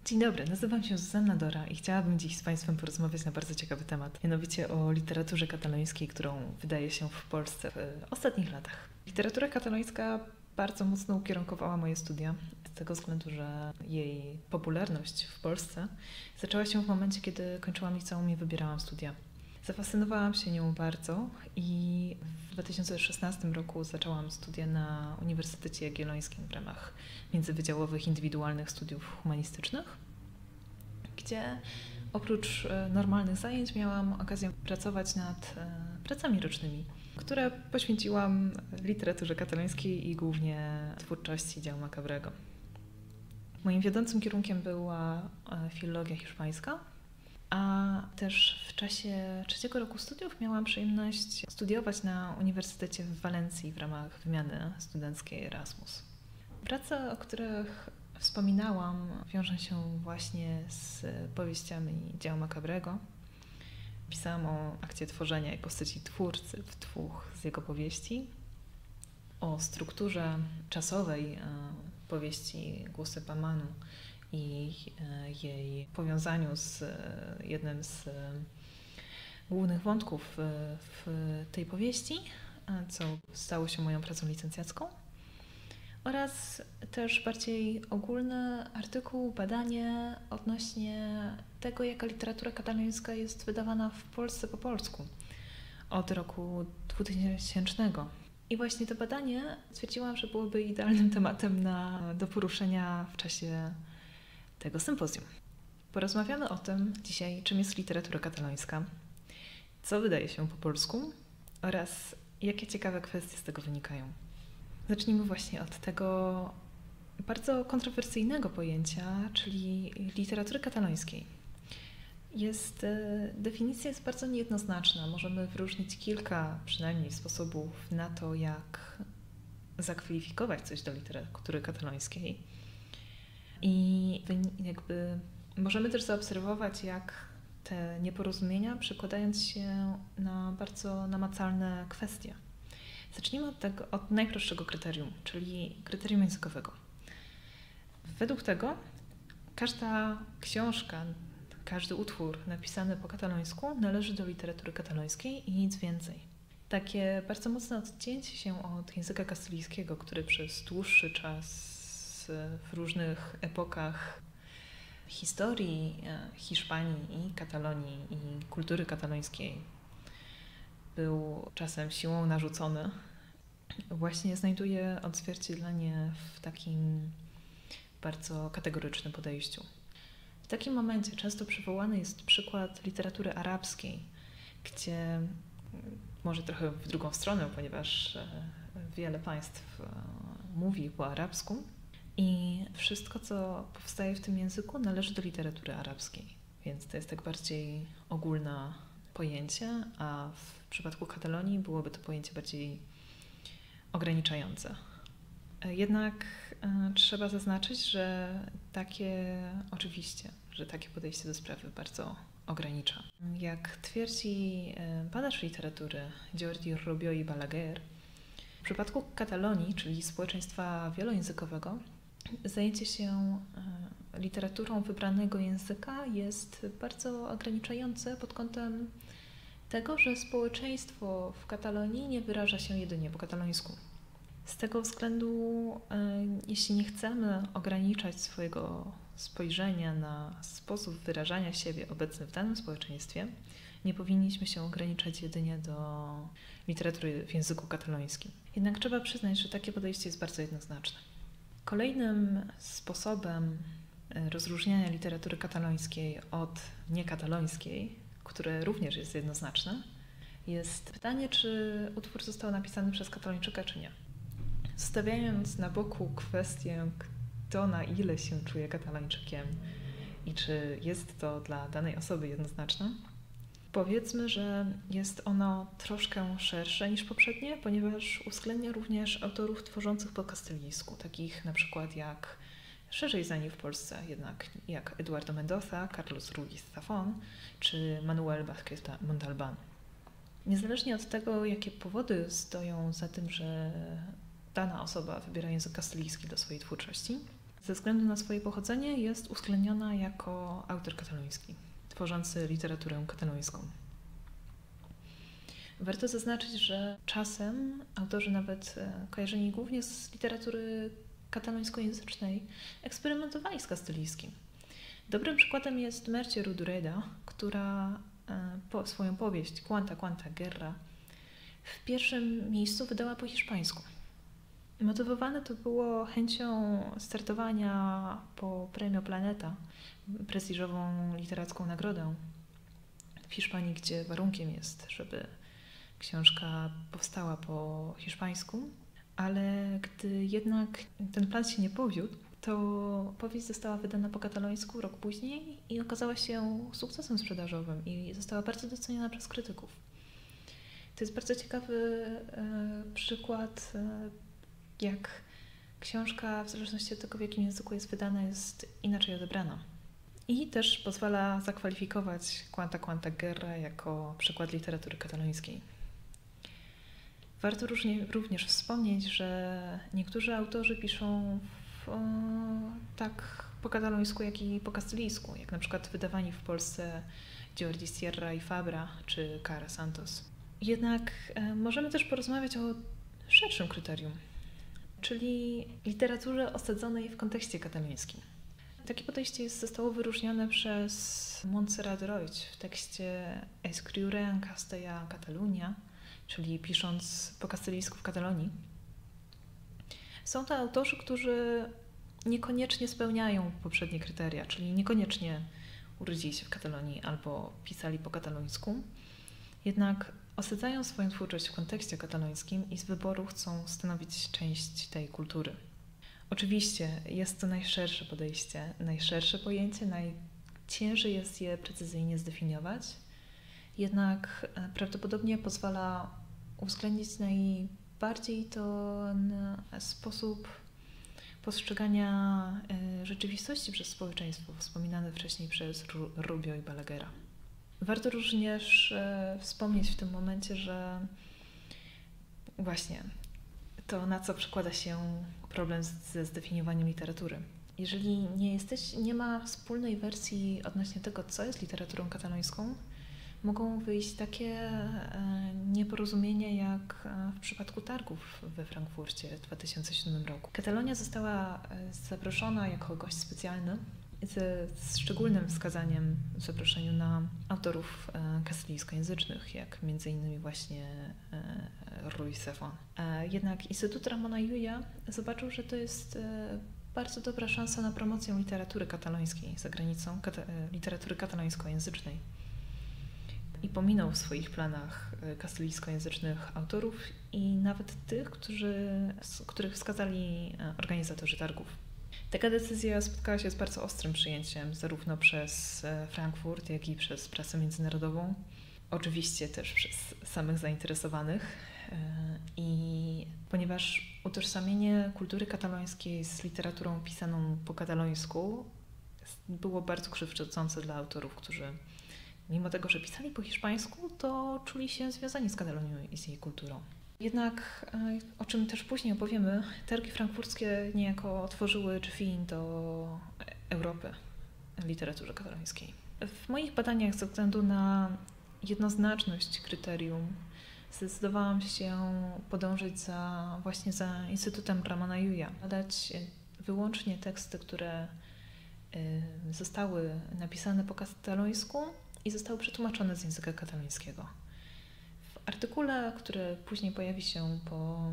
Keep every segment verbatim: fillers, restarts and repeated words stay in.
Dzień dobry, nazywam się Zuzanna Dora i chciałabym dziś z Państwem porozmawiać na bardzo ciekawy temat, mianowicie o literaturze katalońskiej, którą wydaje się w Polsce w ostatnich latach. Literatura katalońska bardzo mocno ukierunkowała moje studia, z tego względu, że jej popularność w Polsce zaczęła się w momencie, kiedy kończyłam liceum i wybierałam studia. Zafascynowałam się nią bardzo i w dwa tysiące szesnastym roku zaczęłam studia na Uniwersytecie Jagiellońskim w ramach międzywydziałowych indywidualnych studiów humanistycznych, gdzie oprócz normalnych zajęć miałam okazję pracować nad pracami rocznymi, które poświęciłam literaturze katalońskiej i głównie twórczości Jaume'a Cabrego. Moim wiodącym kierunkiem była filologia hiszpańska, a też w czasie trzeciego roku studiów miałam przyjemność studiować na Uniwersytecie w Walencji w ramach wymiany studenckiej Erasmus. Prace, o których wspominałam, wiążą się właśnie z powieściami Jaume'a Cabrego. Pisałam o akcie tworzenia i postaci twórcy w dwóch z jego powieści, o strukturze czasowej powieści Głosy Pamanu i jej powiązaniu z jednym z głównych wątków w tej powieści, co stało się moją pracą licencjacką, oraz też bardziej ogólny artykuł, badanie odnośnie tego, jaka literatura katalońska jest wydawana w Polsce po polsku od roku dwutysięcznego. I właśnie to badanie stwierdziłam, że byłoby idealnym tematem na, do poruszenia w czasie tego sympozjum. Porozmawiamy o tym dzisiaj, czym jest literatura katalońska, co wydaje się po polsku oraz jakie ciekawe kwestie z tego wynikają. Zacznijmy właśnie od tego bardzo kontrowersyjnego pojęcia, czyli literatury katalońskiej. Jest, definicja jest bardzo niejednoznaczna. Możemy wyróżnić kilka przynajmniej sposobów na to, jak zakwalifikować coś do literatury katalońskiej. I jakby możemy też zaobserwować, jak te nieporozumienia przekładając się na bardzo namacalne kwestie. Zacznijmy od, tego, od najprostszego kryterium, czyli kryterium językowego. Według tego każda książka, każdy utwór napisany po katalońsku należy do literatury katalońskiej i nic więcej. Takie bardzo mocne odcięcie się od języka kastylijskiego, który przez dłuższy czas w różnych epokach historii Hiszpanii i Katalonii i kultury katalońskiej był czasem siłą narzucony, właśnie znajduje odzwierciedlenie w takim bardzo kategorycznym podejściu. W takim momencie często przywołany jest przykład literatury arabskiej, gdzie może trochę w drugą stronę, ponieważ wiele państw mówi po arabsku i wszystko, co powstaje w tym języku, należy do literatury arabskiej, więc to jest tak bardziej ogólne pojęcie, a w przypadku Katalonii byłoby to pojęcie bardziej ograniczające. Jednak e, trzeba zaznaczyć, że takie, oczywiście, że takie podejście do sprawy bardzo ogranicza. Jak twierdzi e, badacz literatury Jordi Rubió i Balaguer, w przypadku Katalonii, czyli społeczeństwa wielojęzykowego, zajęcie się e, literaturą wybranego języka jest bardzo ograniczające pod kątem tego, że społeczeństwo w Katalonii nie wyraża się jedynie po katalońsku. Z tego względu, jeśli nie chcemy ograniczać swojego spojrzenia na sposób wyrażania siebie obecny w danym społeczeństwie, nie powinniśmy się ograniczać jedynie do literatury w języku katalońskim. Jednak trzeba przyznać, że takie podejście jest bardzo jednoznaczne. Kolejnym sposobem rozróżniania literatury katalońskiej od niekatalońskiej, które również jest jednoznaczne, jest pytanie, czy utwór został napisany przez Katalończyka, czy nie. Zostawiając na boku kwestię, kto na ile się czuje Katalończykiem i czy jest to dla danej osoby jednoznaczne, powiedzmy, że jest ono troszkę szersze niż poprzednie, ponieważ uwzględnia również autorów tworzących po kastylijsku, takich na przykład jak szerzej znani w Polsce jednak jak Eduardo Mendoza, Carlos Ruiz Zafón czy Manuel Vázquez Montalbán. Niezależnie od tego, jakie powody stoją za tym, że dana osoba wybiera język kastylijski do swojej twórczości, Ze względu na swoje pochodzenie jest uwzględniona jako autor kataloński, tworzący literaturę katalońską. Warto zaznaczyć, że czasem autorzy nawet kojarzeni głównie z literatury katalońskojęzycznej eksperymentowali z kastylijskim. Dobrym przykładem jest Merche Rodoreda, która po swoją powieść Quanta Quanta Guerra w pierwszym miejscu wydała po hiszpańsku. Motywowane to było chęcią startowania po Premio Planeta, prestiżową literacką nagrodę w Hiszpanii, gdzie warunkiem jest, żeby książka powstała po hiszpańsku, ale gdy jednak ten plan się nie powiódł, to powieść została wydana po katalońsku rok później i okazała się sukcesem sprzedażowym i została bardzo doceniona przez krytyków. To jest bardzo ciekawy e, przykład, e, jak książka, w zależności od tego, w jakim języku jest wydana, jest inaczej odebrana. I też pozwala zakwalifikować Quanta Quanta Guerra jako przykład literatury katalońskiej. Warto różnie, również wspomnieć, że niektórzy autorzy piszą w, o, tak po katalońsku, jak i po kastylijsku, jak na przykład wydawani w Polsce Jordi Sierra i Fabra czy Cara Santos. Jednak e, możemy też porozmawiać o szerszym kryterium, czyli literaturze osadzonej w kontekście katalońskim. Takie podejście jest, zostało wyróżnione przez Montserrat Roig w tekście Escriure en Castellà Catalunya, czyli pisząc po kastylijsku w Katalonii. Są to autorzy, którzy niekoniecznie spełniają poprzednie kryteria, czyli niekoniecznie urodzili się w Katalonii albo pisali po katalońsku, jednak osadzają swoją twórczość w kontekście katalońskim i z wyboru chcą stanowić część tej kultury. Oczywiście jest to najszersze podejście, najszersze pojęcie, najciężej jest je precyzyjnie zdefiniować, jednak prawdopodobnie pozwala uwzględnić najbardziej to sposób postrzegania rzeczywistości przez społeczeństwo, wspominane wcześniej przez Rubio i Balaguera. Warto również wspomnieć w tym momencie, że właśnie to, na co przekłada się problem ze zdefiniowaniem literatury. Jeżeli nie jesteś, nie ma wspólnej wersji odnośnie tego, co jest literaturą katalońską, mogą wyjść takie nieporozumienia jak w przypadku targów we Frankfurcie w dwa tysiące siódmym roku. Katalonia została zaproszona jako gość specjalny z, z szczególnym wskazaniem w zaproszeniu na autorów kastylijskojęzycznych, jak między innymi właśnie Ruiz Zafón. Jednak Instytut Ramona Llulla zobaczył, że to jest bardzo dobra szansa na promocję literatury katalońskiej za granicą, kata, literatury katalońskojęzycznej. I pominął w swoich planach kastylijskojęzycznych autorów i nawet tych, którzy, których wskazali organizatorzy targów. Taka decyzja spotkała się z bardzo ostrym przyjęciem zarówno przez Frankfurt, jak i przez prasę międzynarodową. Oczywiście też przez samych zainteresowanych. I ponieważ utożsamienie kultury katalońskiej z literaturą pisaną po katalońsku było bardzo krzywdzące dla autorów, którzy mimo tego, że pisali po hiszpańsku, to czuli się związani z Katalonią i z jej kulturą. Jednak, o czym też później opowiemy, targi frankfurckie niejako otworzyły drzwi do Europy w literaturze katalońskiej. W moich badaniach ze względu na jednoznaczność kryterium zdecydowałam się podążyć za, właśnie za Instytutem Ramona Llulla, badać wyłącznie teksty, które zostały napisane po katalońsku i zostały przetłumaczone z języka katalońskiego. W artykule, który później pojawi się po,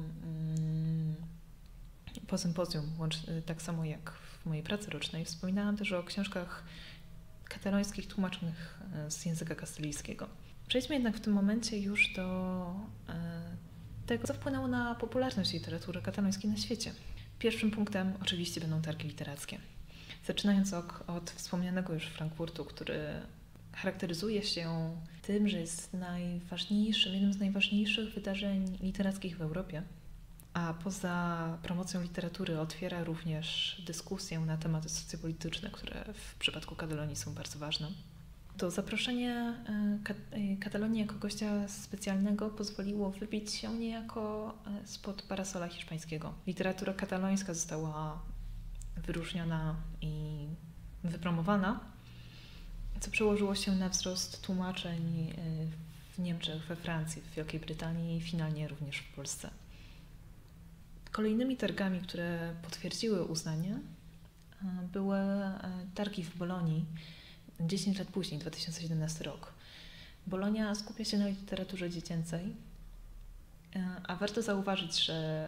po sympozjum, tak samo jak w mojej pracy rocznej, wspominałam też o książkach katalońskich tłumaczonych z języka kastylijskiego. Przejdźmy jednak w tym momencie już do tego, co wpłynęło na popularność literatury katalońskiej na świecie. Pierwszym punktem oczywiście będą targi literackie. Zaczynając od, od wspomnianego już Frankfurtu, który charakteryzuje się tym, że jest najważniejszym, jednym z najważniejszych wydarzeń literackich w Europie, a poza promocją literatury otwiera również dyskusję na tematy socjopolityczne, które w przypadku Katalonii są bardzo ważne. To zaproszenie Katalonii jako gościa specjalnego pozwoliło wybić się niejako spod parasola hiszpańskiego. Literatura katalońska została wyróżniona i wypromowana, co przełożyło się na wzrost tłumaczeń w Niemczech, we Francji, w Wielkiej Brytanii i finalnie również w Polsce. Kolejnymi targami, które potwierdziły uznanie, były targi w Bolonii dziesięć lat później, dwa tysiące siedemnasty rok. Bolonia skupia się na literaturze dziecięcej, a warto zauważyć, że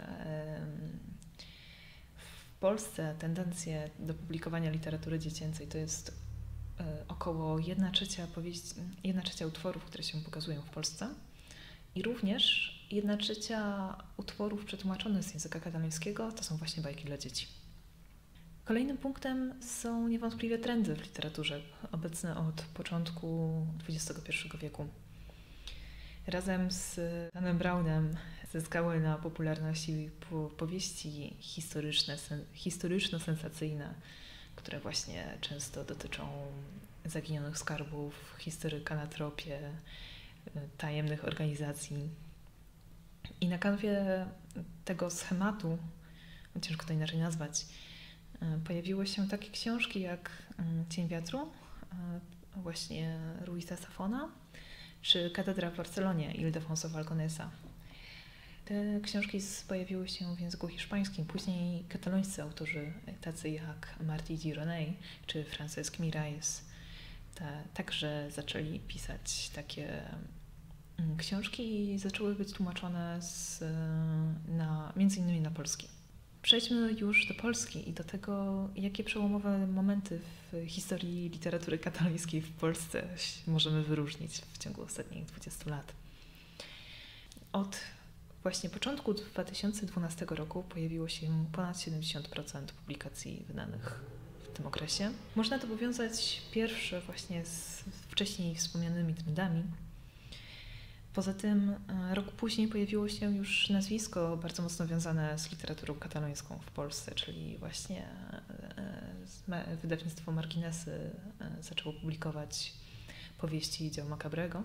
w Polsce tendencje do publikowania literatury dziecięcej to jest około jedna trzecia powieści, jedna trzecia utworów, które się pokazują w Polsce i również jedna trzecia utworów przetłumaczonych z języka katalońskiego to są właśnie bajki dla dzieci. Kolejnym punktem są niewątpliwie trendy w literaturze obecne od początku dwudziestego pierwszego wieku. Razem z Danem Brownem zyskały na popularności powieści historyczne, historyczno-sensacyjne, które właśnie często dotyczą zaginionych skarbów, historyka na tropie, tajemnych organizacji. I na kanwie tego schematu, ciężko to inaczej nazwać, pojawiły się takie książki jak Cień wiatru, właśnie Ruiza Zafona, czy Katedra w Barcelonie Ildefonso Valconesa. Te książki pojawiły się w języku hiszpańskim. Później katalońscy autorzy, tacy jak Martí Gironell czy Francesc Miralles, te, także zaczęli pisać takie książki i zaczęły być tłumaczone z, na, między innymi na polski. Przejdźmy już do Polski i do tego, jakie przełomowe momenty w historii literatury katalońskiej w Polsce możemy wyróżnić w ciągu ostatnich dwudziestu lat. Od właśnie początku dwa tysiące dwunastego roku pojawiło się ponad siedemdziesiąt procent publikacji wydanych w tym okresie. Można to powiązać pierwsze właśnie z wcześniej wspomnianymi trendami. Poza tym rok później pojawiło się już nazwisko bardzo mocno wiązane z literaturą katalońską w Polsce, czyli właśnie wydawnictwo Marginesy zaczęło publikować powieści dzieł Macabrego.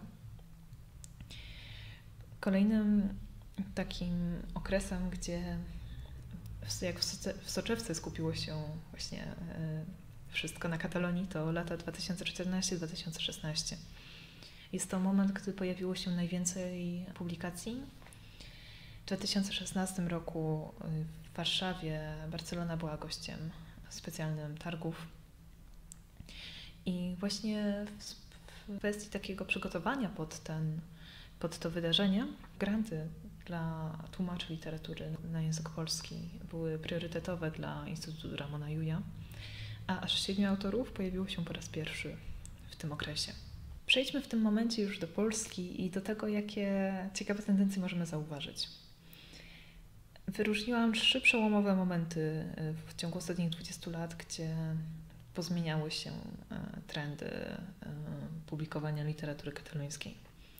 Kolejnym takim okresem, gdzie jak w soczewce skupiło się właśnie wszystko na Katalonii, to lata dwa tysiące czternasty do dwa tysiące szesnastego. Jest to moment, gdy pojawiło się najwięcej publikacji. W dwa tysiące szesnastym roku w Warszawie Barcelona była gościem specjalnym targów. I właśnie w kwestii takiego przygotowania pod, ten, pod to wydarzenie granty dla tłumaczy literatury na język polski były priorytetowe dla Instytutu Ramona Llulla, a aż siedmiu autorów pojawiło się po raz pierwszy w tym okresie. Przejdźmy w tym momencie już do Polski i do tego, jakie ciekawe tendencje możemy zauważyć. Wyróżniłam trzy przełomowe momenty w ciągu ostatnich dwudziestu lat, gdzie pozmieniały się trendy publikowania literatury katalońskiej.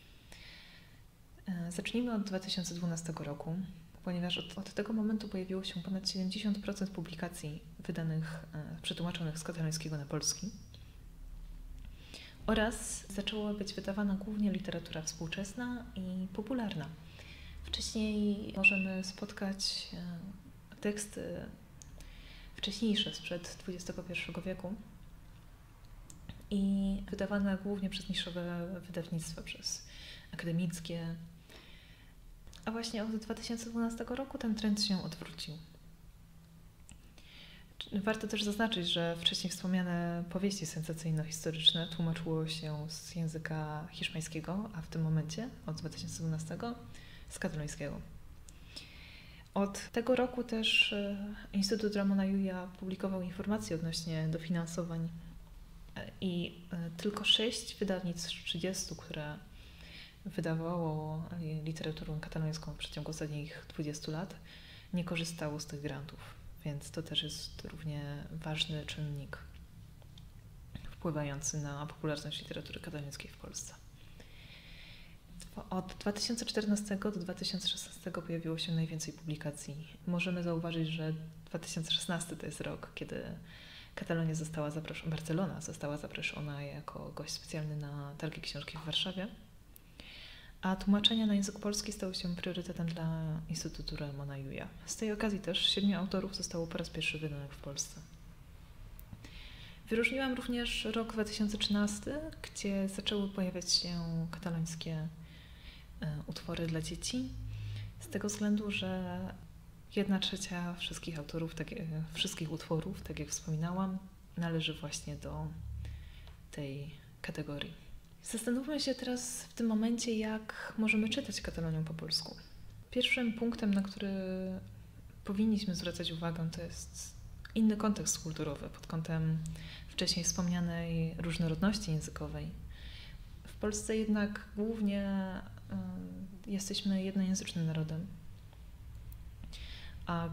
Zacznijmy od dwa tysiące dwunastego roku, ponieważ od, od tego momentu pojawiło się ponad siedemdziesiąt procent publikacji wydanych, przetłumaczonych z katalońskiego na polski. Oraz zaczęła być wydawana głównie literatura współczesna i popularna. Wcześniej możemy spotkać teksty wcześniejsze, sprzed dwudziestego pierwszego wieku i wydawane głównie przez niszowe wydawnictwa, przez akademickie. A właśnie od dwa tysiące dwunastego roku ten trend się odwrócił. Warto też zaznaczyć, że wcześniej wspomniane powieści sensacyjno-historyczne tłumaczyło się z języka hiszpańskiego, a w tym momencie, od dwa tysiące dwunastego, z katalońskiego. Od tego roku też Instytut Ramona Llulla publikował informacje odnośnie dofinansowań i tylko sześć wydawnictw z trzydziestu, które wydawało literaturę katalońską w przeciągu ostatnich dwudziestu lat, nie korzystało z tych grantów. Więc to też jest równie ważny czynnik wpływający na popularność literatury katalońskiej w Polsce. Od dwa tysiące czternastego do dwa tysiące szesnastego pojawiło się najwięcej publikacji. Możemy zauważyć, że dwa tysiące szesnasty to jest rok, kiedy Katalonia została zaproszona, Barcelona została zaproszona jako gość specjalny na targi książki w Warszawie, a tłumaczenia na język polski stały się priorytetem dla Instytutu Ramona Llulla. Z tej okazji też siedmiu autorów zostało po raz pierwszy wydanych w Polsce. Wyróżniłam również rok dwa tysiące trzynasty, gdzie zaczęły pojawiać się katalońskie utwory dla dzieci, z tego względu, że jedna trzecia wszystkich autorów, tak, wszystkich utworów, tak jak wspominałam, należy właśnie do tej kategorii. Zastanówmy się teraz w tym momencie, jak możemy czytać Katalonię po polsku. Pierwszym punktem, na który powinniśmy zwracać uwagę, to jest inny kontekst kulturowy pod kątem wcześniej wspomnianej różnorodności językowej. W Polsce jednak głównie y, jesteśmy jednojęzycznym narodem, a y,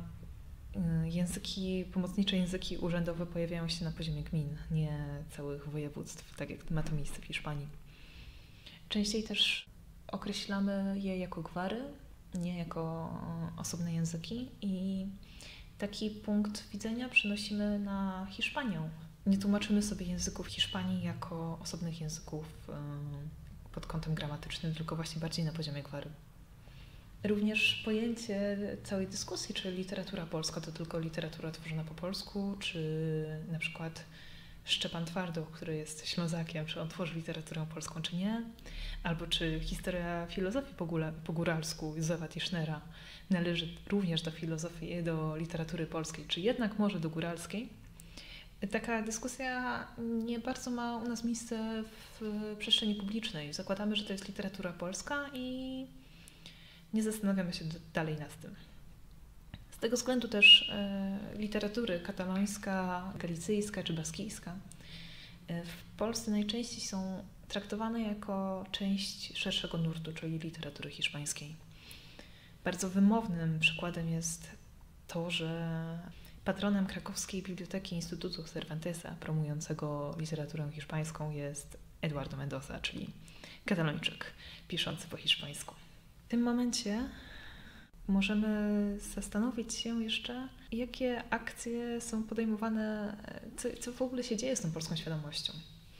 języki, pomocnicze języki urzędowe pojawiają się na poziomie gmin, nie całych województw, tak jak ma to miejsce w Hiszpanii. Częściej też określamy je jako gwary, nie jako osobne języki i taki punkt widzenia przenosimy na Hiszpanię. Nie tłumaczymy sobie języków Hiszpanii jako osobnych języków pod kątem gramatycznym, tylko właśnie bardziej na poziomie gwary. Również pojęcie całej dyskusji, czy literatura polska to tylko literatura tworzona po polsku, czy na przykład Szczepan Twardoch, który jest Ślązakiem, czy on tworzy literaturę polską, czy nie, albo czy historia filozofii po, góra, po góralsku Józefa Tischnera należy również do filozofii, do literatury polskiej, czy jednak może do góralskiej. Taka dyskusja nie bardzo ma u nas miejsce w przestrzeni publicznej. Zakładamy, że to jest literatura polska i nie zastanawiamy się dalej nad tym. Z tego względu też e, literatury katalońska, galicyjska czy baskijska e, w Polsce najczęściej są traktowane jako część szerszego nurtu, czyli literatury hiszpańskiej. Bardzo wymownym przykładem jest to, że patronem krakowskiej Biblioteki Instytutu Cervantesa promującego literaturę hiszpańską jest Eduardo Mendoza, czyli katalończyk piszący po hiszpańsku. W tym momencie możemy zastanowić się jeszcze, jakie akcje są podejmowane, co, co w ogóle się dzieje z tą polską świadomością.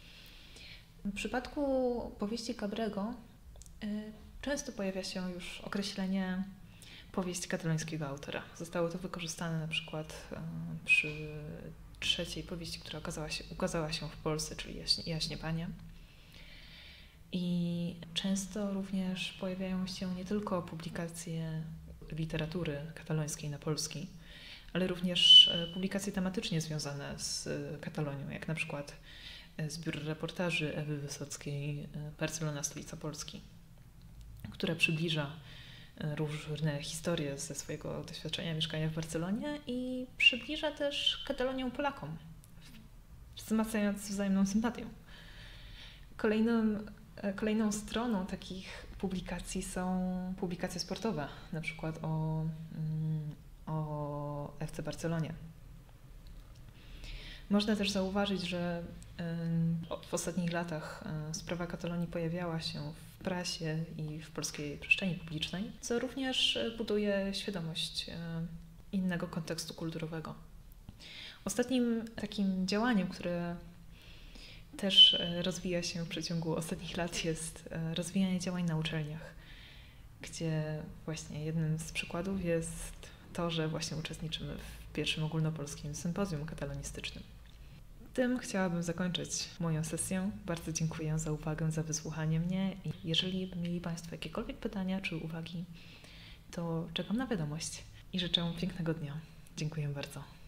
W przypadku powieści Cabrego y, często pojawia się już określenie powieść katalońskiego autora. Zostało to wykorzystane na przykład y, przy trzeciej powieści, która okazała się, ukazała się w Polsce, czyli Jaśnie, Jaśnie Panie. I często również pojawiają się nie tylko publikacje literatury katalońskiej na polski, ale również publikacje tematycznie związane z Katalonią, jak na przykład zbiór reportaży Ewy Wysockiej Barcelona, stolica Polski, która przybliża różne historie ze swojego doświadczenia mieszkania w Barcelonie i przybliża też Katalonię Polakom, wzmacniając wzajemną sympatię. Kolejnym Kolejną stroną takich publikacji są publikacje sportowe, na przykład o, o F C Barcelonie. Można też zauważyć, że w ostatnich latach sprawa Katalonii pojawiała się w prasie i w polskiej przestrzeni publicznej, co również buduje świadomość innego kontekstu kulturowego. Ostatnim takim działaniem, które też rozwija się w przeciągu ostatnich lat, jest rozwijanie działań na uczelniach, gdzie właśnie jednym z przykładów jest to, że właśnie uczestniczymy w pierwszym ogólnopolskim sympozjum katalonistycznym. Tym chciałabym zakończyć moją sesję. Bardzo dziękuję za uwagę, za wysłuchanie mnie i jeżeli mieli Państwo jakiekolwiek pytania czy uwagi, to czekam na wiadomość i życzę pięknego dnia. Dziękuję bardzo.